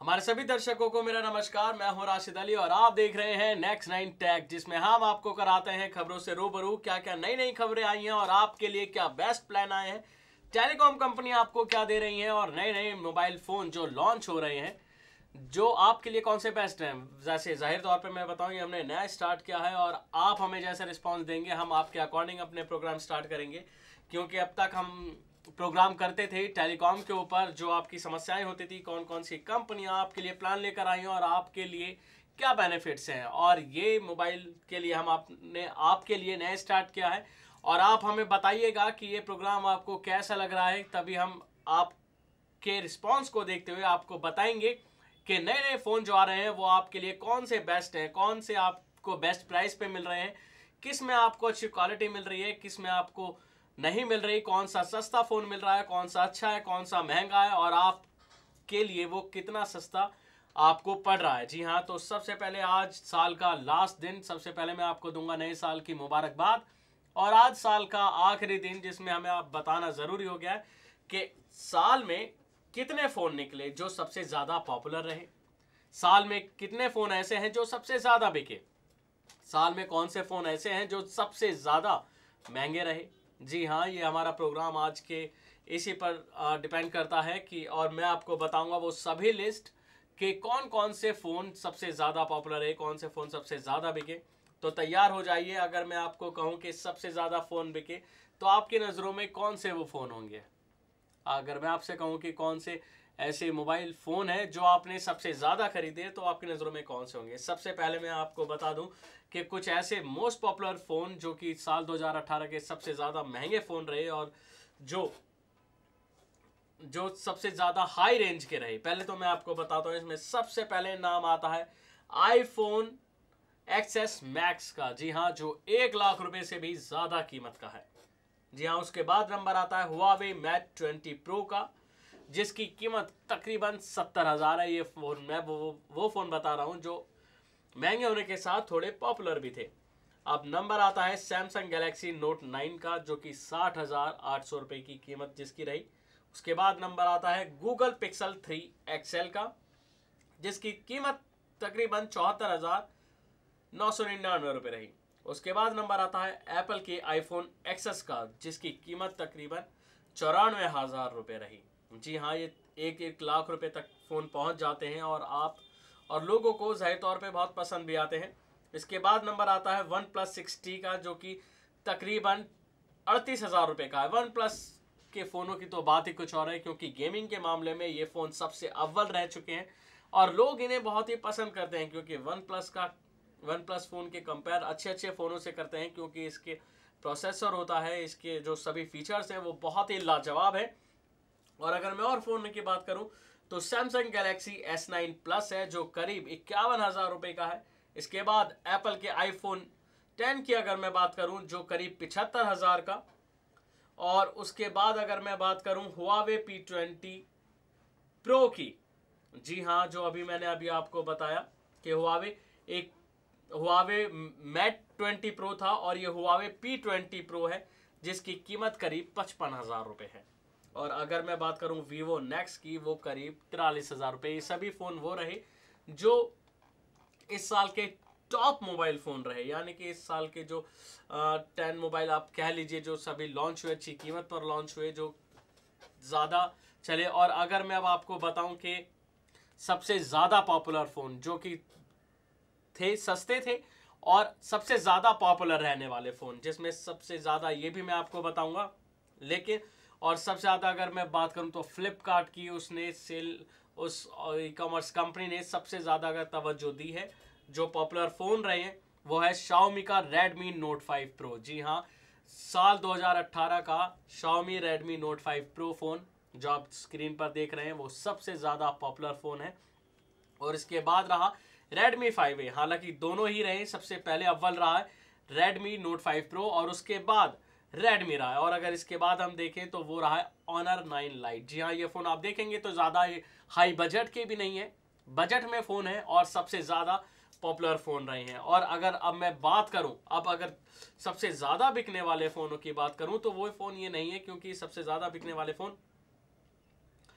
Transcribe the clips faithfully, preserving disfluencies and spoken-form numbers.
हमारे सभी दर्शकों को मेरा नमस्कार। मैं हूं राशिद अली और आप देख रहे हैं नेक्स्ट नाइन टेक, जिसमें हम आपको कराते हैं खबरों से रूबरू। क्या क्या नई नई खबरें आई हैं और आपके लिए क्या बेस्ट प्लान आए हैं, टेलीकॉम कंपनी आपको क्या दे रही है और नए नए मोबाइल फोन जो लॉन्च हो रहे हैं जो आपके लिए कौन से बेस्ट हैं। जैसे जाहिर तौर पे मैं बताऊं, ये हमने नया स्टार्ट किया है और आप हमें जैसा रिस्पांस देंगे हम आपके अकॉर्डिंग अपने प्रोग्राम स्टार्ट करेंगे। क्योंकि अब तक हम प्रोग्राम करते थे टेलीकॉम के ऊपर, जो आपकी समस्याएं होती थी, कौन कौन सी कंपनियां आपके लिए प्लान लेकर आई हैं और आपके लिए क्या बेनिफिट्स हैं। और ये मोबाइल के लिए हम आपने आपके लिए नया स्टार्ट किया है और आप हमें बताइएगा कि ये प्रोग्राम आपको कैसा लग रहा है। तभी हम आपके रिस्पॉन्स को देखते हुए आपको बताएंगे कि नए नए फ़ोन जो आ रहे हैं वो आपके लिए कौन से बेस्ट हैं, कौन से आपको बेस्ट प्राइस पे मिल रहे हैं, किस में आपको अच्छी क्वालिटी मिल रही है, किस में आपको नहीं मिल रही, कौन सा सस्ता फ़ोन मिल रहा है, कौन सा अच्छा है, कौन सा महंगा है और आपके लिए वो कितना सस्ता आपको पड़ रहा है। जी हाँ, तो सबसे पहले आज साल का लास्ट दिन, सबसे पहले मैं आपको दूंगा नए साल की मुबारकबाद। और आज साल का आखिरी दिन, जिसमें हमें आप बताना ज़रूरी हो गया है कि साल में कितने फ़ोन निकले जो सबसे ज़्यादा पॉपुलर रहे, साल में कितने फ़ोन ऐसे हैं जो सबसे ज़्यादा बिके, साल में कौन से फ़ोन ऐसे हैं जो सबसे ज़्यादा महंगे रहे। जी हाँ, ये हमारा प्रोग्राम आज के इसी पर डिपेंड करता है कि, और मैं आपको बताऊंगा वो सभी लिस्ट कि कौन कौन से फ़ोन सबसे ज़्यादा पॉपुलर है, कौन से फ़ोन सबसे ज़्यादा बिके। तो तैयार हो जाइए। अगर मैं आपको कहूँ कि सबसे ज़्यादा फ़ोन बिके तो आपकी नज़रों में कौन से वो फ़ोन होंगे। अगर मैं आपसे कहूं कि कौन से ऐसे मोबाइल फ़ोन है जो आपने सबसे ज़्यादा खरीदे तो आपकी नज़रों में कौन से होंगे। सबसे पहले मैं आपको बता दूं कि कुछ ऐसे मोस्ट पॉपुलर फ़ोन जो कि साल दो हज़ार अठारह के सबसे ज़्यादा महंगे फ़ोन रहे और जो जो सबसे ज़्यादा हाई रेंज के रहे। पहले तो मैं आपको बताता हूँ, इसमें सबसे पहले नाम आता है आईफोन एक्स मैक्स का। जी हाँ, जो एक लाख रुपए से भी ज़्यादा कीमत का है। जी हाँ, उसके बाद नंबर आता है हुआवे मैट ट्वेंटी प्रो का, जिसकी कीमत तकरीबन सत्तर हज़ार है। ये फ़ोन मैं वो वो फ़ोन बता रहा हूँ जो महंगे होने के साथ थोड़े पॉपुलर भी थे। अब नंबर आता है सैमसंग गैलेक्सी नोट नाइन का, जो कि साठ हज़ार आठ सौ रुपये की कीमत जिसकी रही। उसके बाद नंबर आता है गूगल पिक्सल थ्री एक्सएल का, जिसकी कीमत तकरीबन चौहत्तर हज़ार नौ सौ निन्यानवे रुपये रही। उसके बाद नंबर आता है एप्पल के आईफोन एक्सेस का, जिसकी कीमत तकरीबन चौरानवे हज़ार रुपये रही। जी हाँ, ये एक एक लाख रुपए तक फ़ोन पहुंच जाते हैं और आप और लोगों को जाहिर तौर पे बहुत पसंद भी आते हैं। इसके बाद नंबर आता है वन प्लस सिक्सटी का, जो कि तकरीबन अड़तीस हज़ार रुपये का है। वन प्लस के फ़ोनों की तो बात ही कुछ और है, क्योंकि गेमिंग के मामले में ये फ़ोन सबसे अव्वल रह चुके हैं और लोग इन्हें बहुत ही पसंद करते हैं। क्योंकि वन प्लस का वन प्लस फ़ोन के कंपेयर अच्छे अच्छे फ़ोनों से करते हैं, क्योंकि इसके प्रोसेसर होता है, इसके जो सभी फीचर्स हैं वो बहुत ही लाजवाब है। और अगर मैं और फ़ोन की बात करूं तो Samsung Galaxy S nine plus है, जो करीब इक्यावन हज़ार रुपये का है। इसके बाद एप्पल के आईफोन टेन की अगर मैं बात करूं, जो करीब पिछहत्तर हज़ार का। और उसके बाद अगर मैं बात करूं हुआवे पी ट्वेंटी प्रो की, जी हाँ, जो अभी मैंने अभी आपको बताया कि हुआवे एक हुआवे मैट ट्वेंटी प्रो था और ये हुआवे पी ट्वेंटी प्रो है, जिसकी कीमत करीब पचपन हज़ार रुपये है। और अगर मैं बात करूं वीवो नेक्स की, वो करीब तिरालीस हज़ार रुपये। ये सभी फ़ोन वो रहे जो इस साल के टॉप मोबाइल फ़ोन रहे, यानी कि इस साल के जो टेन मोबाइल आप कह लीजिए जो सभी लॉन्च हुए, अच्छी कीमत पर लॉन्च हुए, जो ज़्यादा चले। और अगर मैं अब आपको बताऊं कि सबसे ज़्यादा पॉपुलर फ़ोन जो कि थे, सस्ते थे और सबसे ज़्यादा पॉपुलर रहने वाले फ़ोन, जिसमें सबसे ज़्यादा ये भी मैं आपको बताऊंगा। लेकिन और सबसे ज़्यादा अगर मैं बात करूं तो फ्लिपकार्ट की उसने सेल उस ई कॉमर्स कंपनी ने सबसे ज़्यादा अगर तवज्जो दी है, जो पॉपुलर फ़ोन रहे हैं वो है Xiaomi का Redmi Note फाइव Pro। जी हाँ, साल दो हज़ार अठारह का Xiaomi Redmi Note five Pro phone जो आप स्क्रीन पर देख रहे हैं वो सबसे ज़्यादा पॉपुलर फ़ोन है। और इसके बाद रहा Redmi फाइव ए, हालांकि दोनों ही रहे, सबसे पहले अव्वल रहा है Redmi Note फाइव Pro और उसके बाद Redmi रहा है। और अगर इसके बाद हम देखें तो वो रहा है Honor नाइन Lite। जी हाँ, ये फ़ोन आप देखेंगे तो ज़्यादा हाई बजट के भी नहीं है, बजट में फ़ोन है और सबसे ज़्यादा पॉपुलर फ़ोन रहे हैं। और अगर अब मैं बात करूं, अब अगर सबसे ज़्यादा बिकने वाले फ़ोनों की बात करूं तो वो फ़ोन ये नहीं है, क्योंकि सबसे ज़्यादा बिकने वाले फ़ोन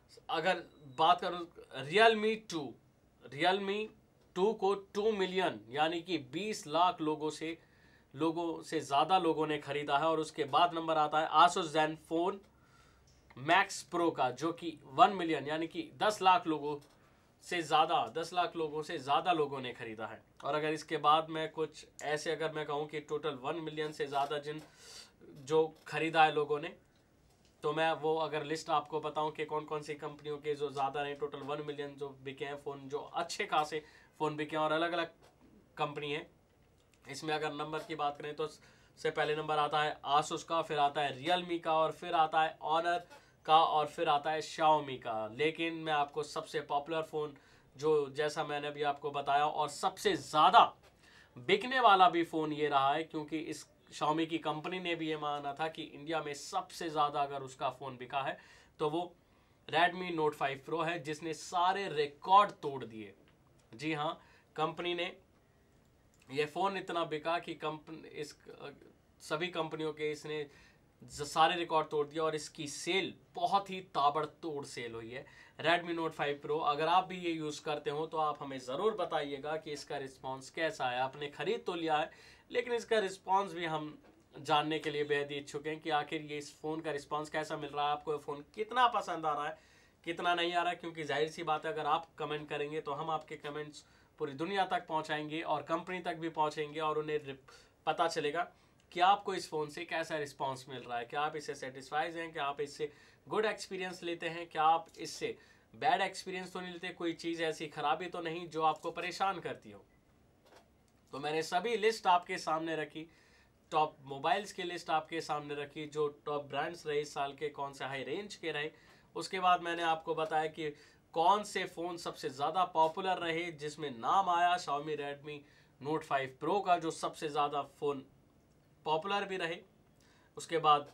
अगर बात करूँ रियलमी टू, रियलमी टू को टू मिलियन यानी कि बीस लाख लोगों से लोगों से ज़्यादा लोगों ने खरीदा है। और उसके बाद नंबर आता है आसूस ज़ेनफोन मैक्स प्रो का, जो कि वन मिलियन यानी कि दस लाख लोगों से ज़्यादा दस लाख लोगों से ज़्यादा लोगों ने खरीदा है। और अगर इसके बाद मैं कुछ ऐसे अगर मैं कहूँ कि टोटल वन मिलियन से ज़्यादा जिन जो खरीदा है लोगों ने, तो मैं वो अगर लिस्ट आपको बताऊं कि कौन कौन सी कंपनियों के जो ज़्यादा हैं, टोटल वन मिलियन जो बिके हैं फ़ोन, जो अच्छे खासे फ़ोन बिके हैं और अलग अलग कंपनी है। इसमें अगर नंबर की बात करें तो से पहले नंबर आता है आसूस का, फिर आता है रियलमी का, और फिर आता है ऑनर का, और फिर आता है शाओमी का। लेकिन मैं आपको सबसे पॉपुलर फ़ोन जो जैसा मैंने अभी आपको बताया और सबसे ज़्यादा बिकने वाला भी फ़ोन ये रहा है, क्योंकि इस शाओमी की कंपनी ने भी ये माना था कि इंडिया में सबसे ज़्यादा अगर उसका फ़ोन बिका है तो वो रेडमी नोट फाइव प्रो है, जिसने सारे रिकॉर्ड तोड़ दिए। जी हाँ, कंपनी ने ये फ़ोन इतना बिका कि कंपनी इस सभी कंपनियों के इसने सारे रिकॉर्ड तोड़ दिया और इसकी सेल बहुत ही ताबड़तोड़ सेल हुई है। रेडमी नोट फाइव प्रो अगर आप भी ये यूज़ करते हो तो आप हमें ज़रूर बताइएगा कि इसका रिस्पांस कैसा है। आपने ख़रीद तो लिया है, लेकिन इसका रिस्पांस भी हम जानने के लिए बेहद ही इच्छुक हैं कि आखिर ये इस फ़ोन का रिस्पांस कैसा मिल रहा है, आपको ये फ़ोन कितना पसंद आ रहा है, कितना नहीं आ रहा है। क्योंकि जाहिर सी बात है, अगर आप कमेंट करेंगे तो हम आपके कमेंट्स पूरी दुनिया तक पहुँचाएँगे और कंपनी तक भी पहुँचेंगे और उन्हें पता चलेगा कि आपको इस फ़ोन से कैसा रिस्पांस मिल रहा है, क्या आप इससे सेटिस्फाइज हैं, क्या आप इससे गुड एक्सपीरियंस लेते हैं, क्या आप इससे बैड एक्सपीरियंस तो नहीं लेते, कोई चीज़ ऐसी खराबी तो नहीं जो आपको परेशान करती हो। तो मैंने सभी लिस्ट आपके सामने रखी, टॉप मोबाइल्स की लिस्ट आपके सामने रखी, जो टॉप ब्रांड्स रहे इस साल के, कौन से हाई रेंज के रहे। उसके बाद मैंने आपको बताया कि कौन से फ़ोन सबसे ज़्यादा पॉपुलर रहे, जिसमें नाम आया Xiaomi Redmi Note five Pro का, जो सबसे ज़्यादा फ़ोन पॉपुलर भी रहे। उसके बाद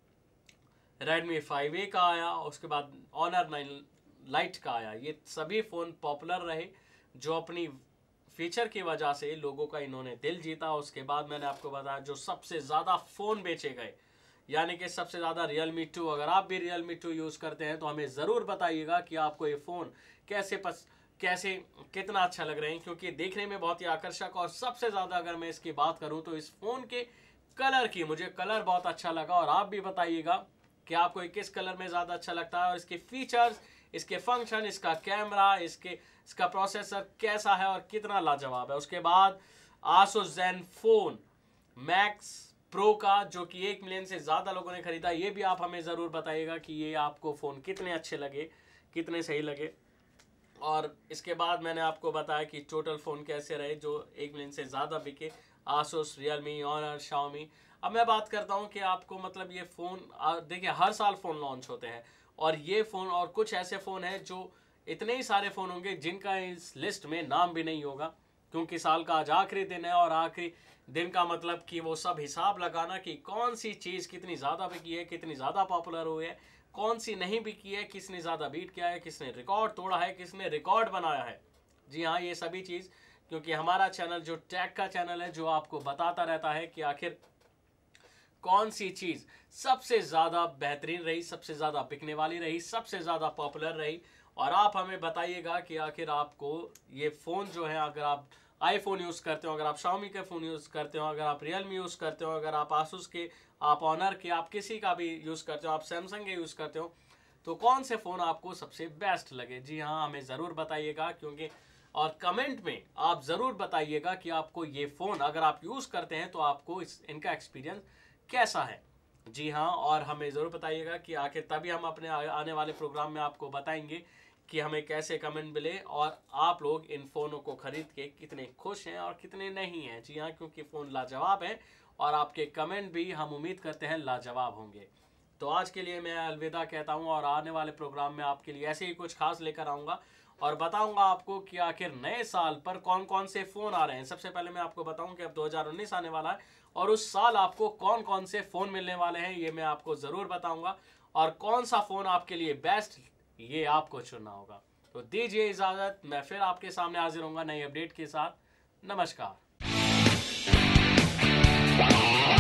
रेडमी फाइव ए का आया, उसके बाद ऑनर नाइन लाइट का आया। ये सभी फ़ोन पॉपुलर रहे, जो अपनी फीचर की वजह से लोगों का इन्होंने दिल जीता। उसके बाद मैंने आपको बताया जो सबसे ज़्यादा फ़ोन बेचे गए, यानी कि सबसे ज़्यादा रियलमी टू। अगर आप भी रियलमी टू यूज़ करते हैं तो हमें ज़रूर बताइएगा कि आपको ये फ़ोन कैसे पस कैसे कितना अच्छा लग रहे हैं, क्योंकि देखने में बहुत ही आकर्षक। और सबसे ज़्यादा अगर मैं इसकी बात करूँ तो इस फ़ोन के कलर की, मुझे कलर बहुत अच्छा लगा। और आप भी बताइएगा कि आपको किस कलर में ज़्यादा अच्छा लगता है, और इसके फीचर्स, इसके फंक्शन, इसका कैमरा, इसके इसका प्रोसेसर कैसा है और कितना लाजवाब है। उसके बाद आसूस ज़ेनफोन मैक्स प्रो का, जो कि एक मिलियन से ज़्यादा लोगों ने खरीदा, ये भी आप हमें ज़रूर बताइएगा कि ये आपको फ़ोन कितने अच्छे लगे, कितने सही लगे। और इसके बाद मैंने आपको बताया कि टोटल फ़ोन कैसे रहे जो एक मिलियन से ज़्यादा बिके, आसूस, रियलमी, ऑनर, शाओमी। अब मैं बात करता हूँ कि आपको मतलब ये फ़ोन, देखिए हर साल फ़ोन लॉन्च होते हैं, और ये फ़ोन और कुछ ऐसे फ़ोन हैं जो इतने ही सारे फ़ोन होंगे जिनका इस लिस्ट में नाम भी नहीं होगा, क्योंकि साल का आज आखिरी दिन है। और आखिरी दिन का मतलब कि वो सब हिसाब लगाना कि कौन सी चीज़ कितनी ज़्यादा बिकी है, कितनी ज़्यादा पॉपुलर हुई है, कौन सी नहीं बिकी है, किसने ज़्यादा बीट किया है, किसने रिकॉर्ड तोड़ा है, किसने रिकॉर्ड बनाया है। जी हाँ, ये सभी चीज़, क्योंकि हमारा चैनल जो टैग का चैनल है, जो आपको बताता रहता है कि आखिर कौन सी चीज़ सबसे ज़्यादा बेहतरीन रही, सबसे ज़्यादा बिकने वाली रही, सबसे ज़्यादा पॉपुलर रही। और आप हमें बताइएगा कि आखिर आपको ये फ़ोन जो है, अगर आप आईफोन यूज़ करते हो, अगर आप शाओमी के फ़ोन यूज़ करते हो, अगर आप रियलमी यूज़ करते हो, अगर आप आसूस के, आप ऑनर के, आप किसी का भी यूज़ करते हो, आप सैमसंग के यूज़ करते हो, तो कौन से फ़ोन आपको सबसे बेस्ट लगे। जी हाँ, हमें ज़रूर बताइएगा, क्योंकि और कमेंट में आप ज़रूर बताइएगा कि आपको ये फ़ोन अगर आप यूज़ करते हैं तो आपको इस इनका एक्सपीरियंस कैसा है। जी हाँ, और हमें ज़रूर बताइएगा कि आखिर तभी हम अपने आने वाले प्रोग्राम में आपको बताएंगे कि हमें कैसे कमेंट मिले और आप लोग इन फ़ोनों को ख़रीद के कितने खुश हैं और कितने नहीं हैं। जी हाँ, क्योंकि फ़ोन लाजवाब है और आपके कमेंट भी हम उम्मीद करते हैं लाजवाब होंगे। तो आज के लिए मैं अलविदा कहता हूँ, और आने वाले प्रोग्राम में आपके लिए ऐसे ही कुछ खास लेकर आऊँगा और बताऊंगा आपको कि आखिर नए साल पर कौन कौन से फ़ोन आ रहे हैं। सबसे पहले मैं आपको बताऊं कि अब दो हज़ार उन्नीस आने वाला है, और उस साल आपको कौन कौन से फ़ोन मिलने वाले हैं ये मैं आपको ज़रूर बताऊंगा, और कौन सा फ़ोन आपके लिए बेस्ट ये आपको चुनना होगा। तो दीजिए इजाज़त, मैं फिर आपके सामने हाजिर होऊंगा नई अपडेट के साथ। नमस्कार।